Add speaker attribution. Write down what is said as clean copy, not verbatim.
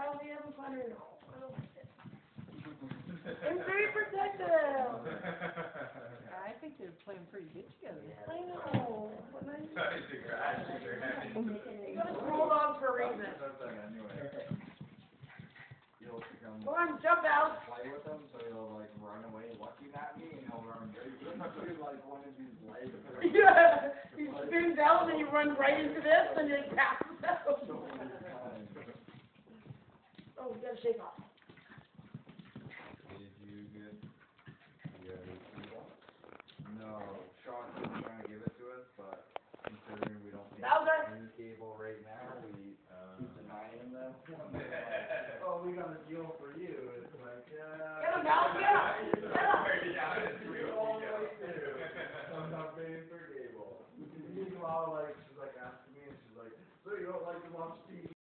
Speaker 1: we having fun or no? I don't like it. I'm very protective.
Speaker 2: I think they're playing pretty good together.
Speaker 1: I know. But I...
Speaker 3: You
Speaker 1: got Bulldog for a reason. Go on, jump out.
Speaker 4: Play with him so he'll like run away looking at me and he'll run right into like one of these legs.
Speaker 1: Yeah, he spins out and he runs right into this and then passes out. Oh, we gotta shake off.
Speaker 4: Did you get the other two? No, Sean's trying to give it to us, but considering we don't think any cable right now, we denying them. Oh, we got a deal for you. It's like, yeah.
Speaker 1: Get him, Val, get him. Get him.
Speaker 4: I'm not paying for cable. Meanwhile, like, she's like asking me, and she's like, so you don't like to watch TV?